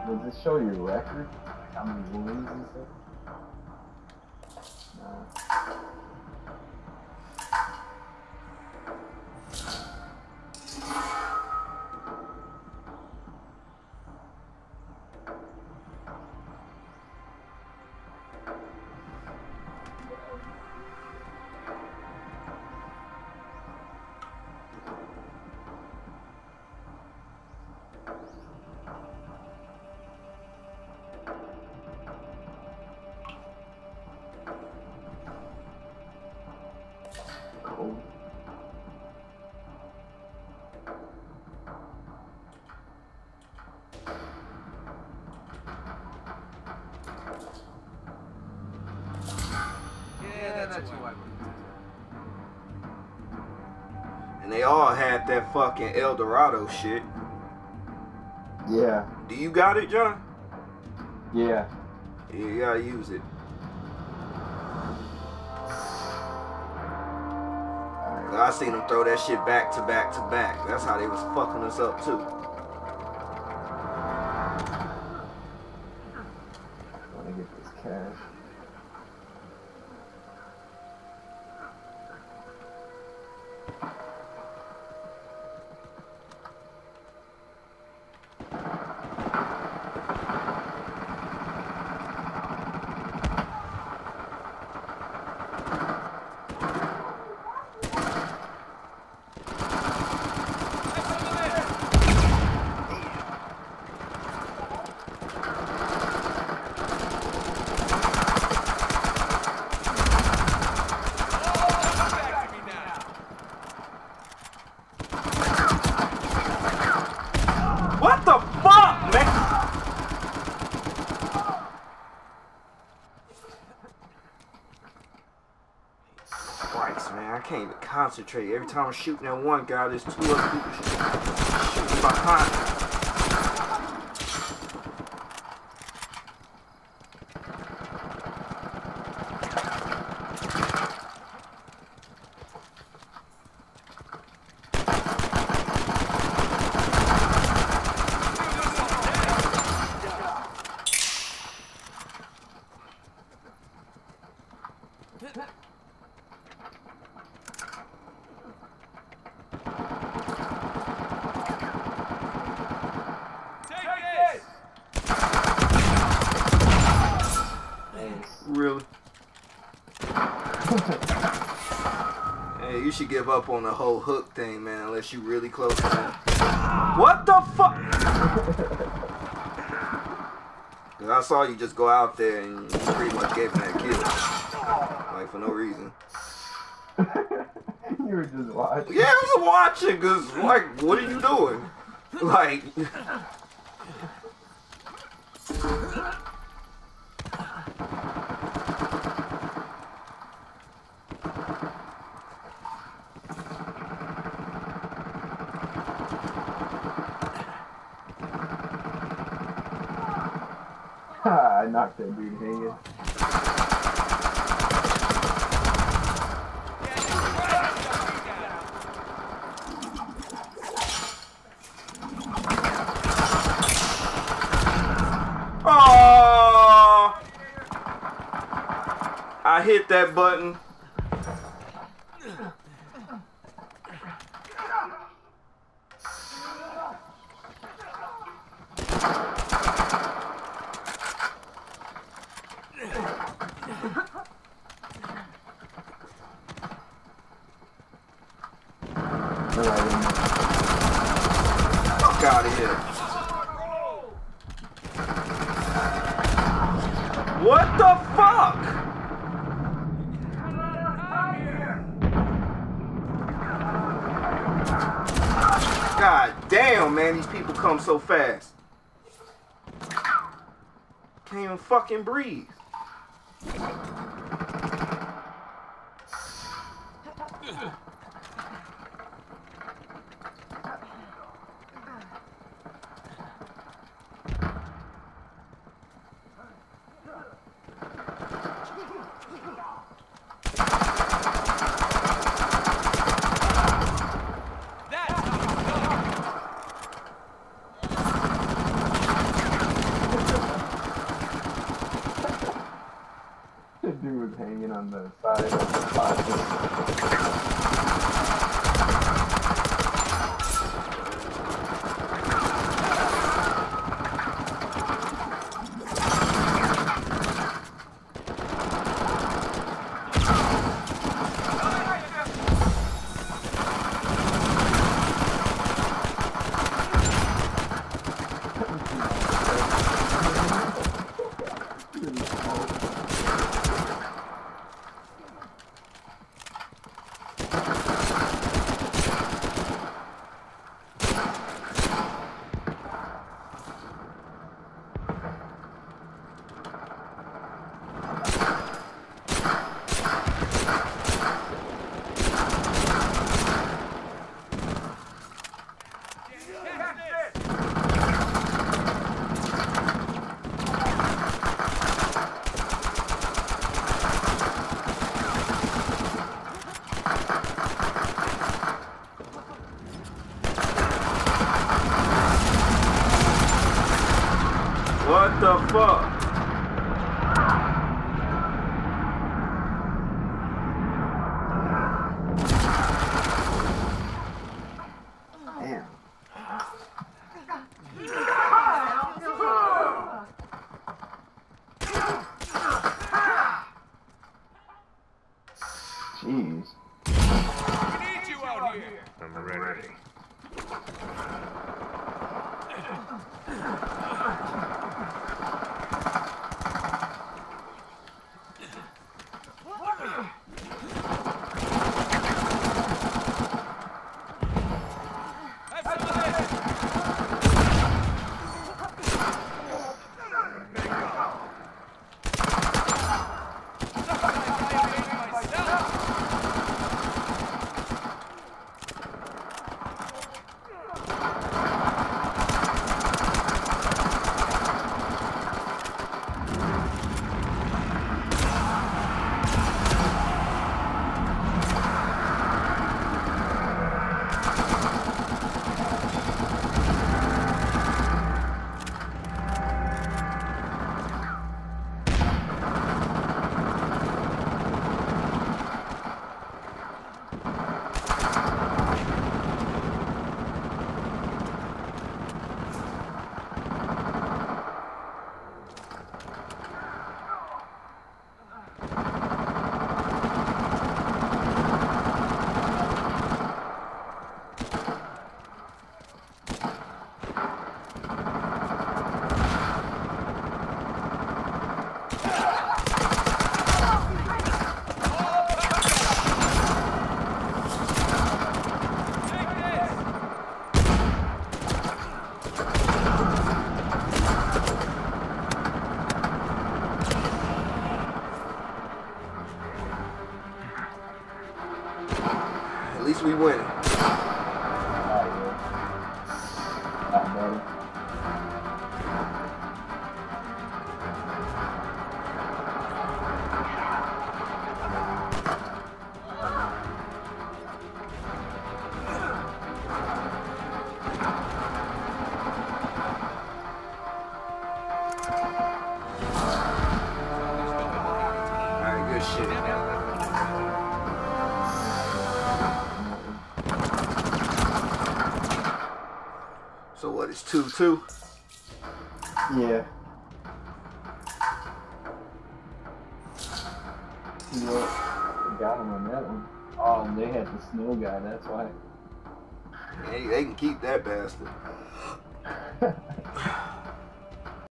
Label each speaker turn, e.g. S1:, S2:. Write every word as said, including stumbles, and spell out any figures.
S1: Does it show your record? How many wins and stuff? No.
S2: And they all had that fucking El Dorado shit.
S1: Yeah.
S2: Do you got it, John?
S1: Yeah.
S2: Yeah, you gotta use it. Right. I seen them throw that shit back to back to back. That's how they was fucking us up too.
S1: I wanna get this cash.
S2: What the fuck, man? Christ, man, I can't even concentrate. Every time I'm shooting at one guy, there's two other people shooting behind me. Really? Hey, you should give up on the whole hook thing, man, unless you really close to that. What the fuck? Cause I saw you just go out there and you pretty much gave him that kill. Like, for no reason.
S1: You were just watching.
S2: Yeah, I was watching, cause, like, what are you doing? Like...
S1: I knocked that dude hanging.
S2: Oh! I hit that button. Fuck out of here. What the fuck? God damn, man, these people come so fast. Can't even fucking breathe.
S1: dude hanging on the side of the closet.
S2: What the fuck?
S1: Damn. Jeez.
S3: We need you out here.
S4: I'm ready.
S2: At least we win.
S1: Not better.
S2: Alright, good shit. So what, it's two two?
S1: Yeah. You know, they got him on that one. Oh, and they had the snow guy, that's why.
S2: Hey, they can keep that bastard.